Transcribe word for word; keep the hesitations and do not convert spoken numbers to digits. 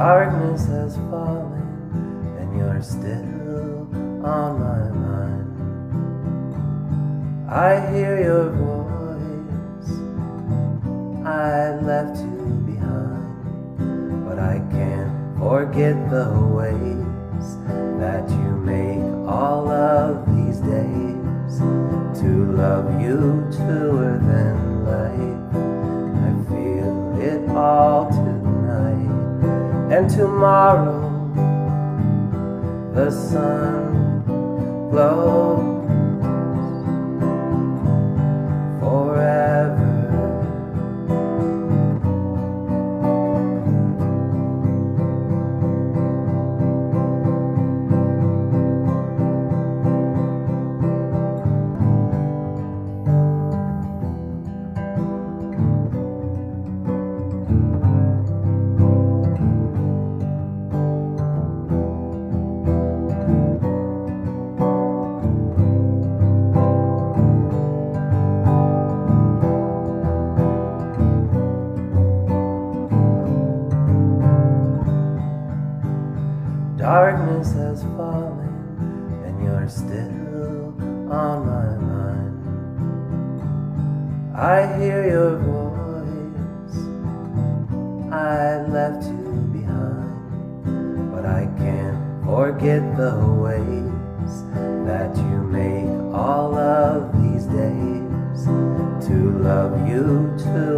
Darkness has fallen and you're still on my mind. I hear your voice, I left you behind, but I can't forget the ways that you make all of these days. To love you truer than life, I feel it all tonight. And tomorrow the sun glows forever. Darkness has fallen and you're still on my mind. I hear your voice, I left you behind, but I can't forget the ways that you make all of these days. To love you too